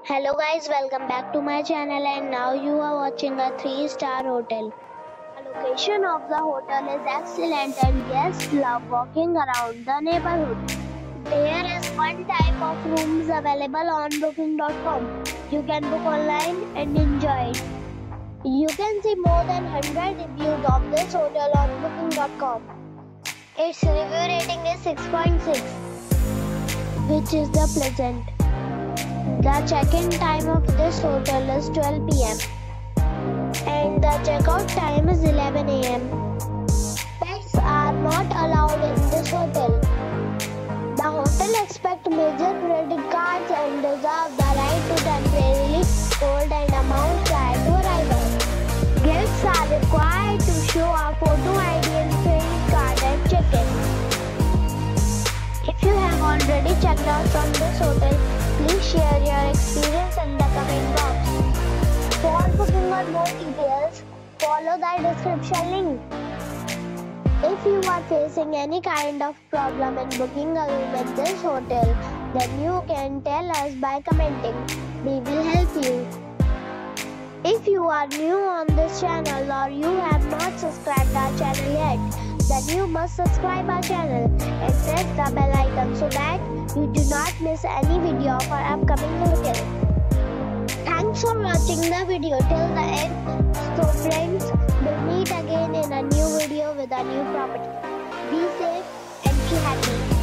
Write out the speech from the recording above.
Hello guys, welcome back to my channel and now you are watching a 3-star hotel. The location of the hotel is excellent and guests love walking around the neighborhood. There is one type of rooms available on booking.com. You can book online and enjoy it. You can see more than 100 reviews of this hotel on booking.com. Its review rating is 6.6, which is the pleasant. The check-in time of this hotel is 12 p.m. and the check-out time is 11 a.m. Pets are not allowed in this hotel. The hotel accepts major credit cards and reserves the right to temporarily hold an amount prior to arrival. Guests are required to show a photo ID and credit card at check-in. If you have already checked out from this hotel, please share your experience in the comment box. For booking or more details, follow the description link. If you are facing any kind of problem in booking a room at this hotel, then you can tell us by commenting. We will help you. If you are new on this channel or you have not subscribed our channel yet, then you must subscribe our channel and press the bell icon so that you do not miss any video of our upcoming hotel. Thanks for watching the video till the end. So friends, we'll meet again in a new video with a new property. Be safe and be happy.